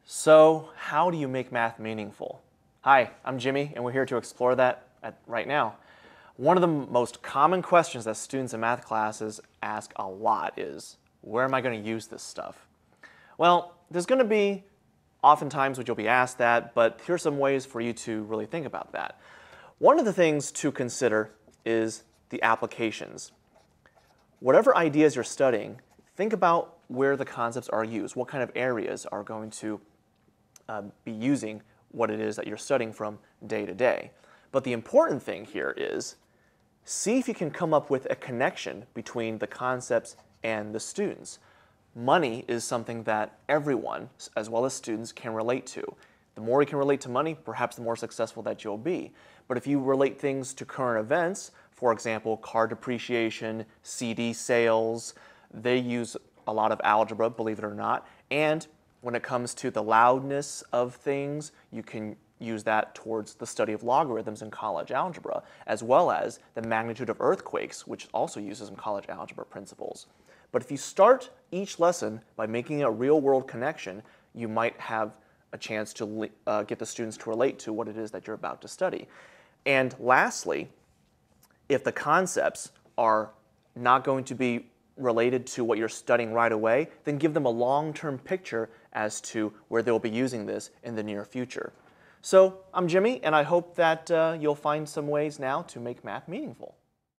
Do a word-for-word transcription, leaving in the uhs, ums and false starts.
So, how do you make math meaningful? Hi, I'm Jimmy, and we're here to explore that at, right now. One of the most common questions that students in math classes ask a lot is, where am I going to use this stuff? Well, there's going to be oftentimes which you'll be asked that, but here's some ways for you to really think about that. One of the things to consider is the applications. Whatever ideas you're studying, think about where the concepts are used, what kind of areas are going to uh, be using what it is that you're studying from day to day. But the important thing here is see if you can come up with a connection between the concepts and the students. Money is something that everyone, as well as students, can relate to. The more you can relate to money, perhaps the more successful that you'll be. But if you relate things to current events, for example, car depreciation, C D sales, they use a lot of algebra, believe it or not. And when it comes to the loudness of things, you can use that towards the study of logarithms in college algebra, as well as the magnitude of earthquakes, which also uses some college algebra principles. But if you start each lesson by making a real-world connection, you might have a chance to uh, get the students to relate to what it is that you're about to study. And lastly, if the concepts are not going to be related to what you're studying right away, then give them a long-term picture as to where they'll be using this in the near future. So I'm Jimmy, and I hope that uh, you'll find some ways now to make math meaningful.